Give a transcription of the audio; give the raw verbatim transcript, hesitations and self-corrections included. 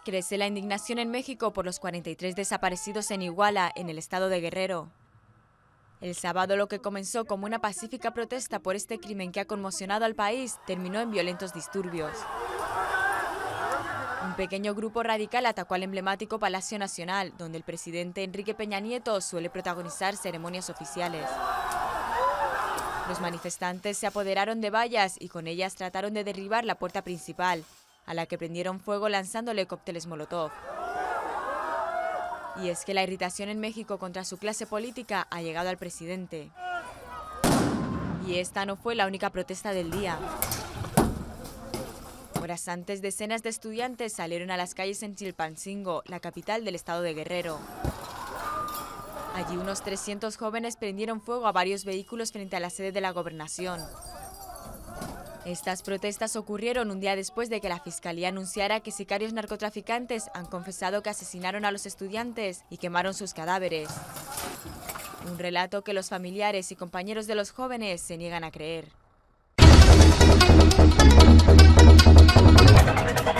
Crece la indignación en México por los cuarenta y tres desaparecidos en Iguala, en el estado de Guerrero. El sábado, lo que comenzó como una pacífica protesta por este crimen que ha conmocionado al país, terminó en violentos disturbios. Un pequeño grupo radical atacó al emblemático Palacio Nacional, donde el presidente Enrique Peña Nieto suele protagonizar ceremonias oficiales. Los manifestantes se apoderaron de vallas y con ellas trataron de derribar la puerta principal, a la que prendieron fuego lanzándole cócteles Molotov. Y es que la irritación en México contra su clase política ha llegado al presidente. Y esta no fue la única protesta del día. Horas antes, decenas de estudiantes salieron a las calles en Chilpancingo, la capital del estado de Guerrero. Allí unos trescientos jóvenes prendieron fuego a varios vehículos frente a la sede de la gobernación. Estas protestas ocurrieron un día después de que la Fiscalía anunciara que sicarios narcotraficantes han confesado que asesinaron a los estudiantes y quemaron sus cadáveres. Un relato que los familiares y compañeros de los jóvenes se niegan a creer.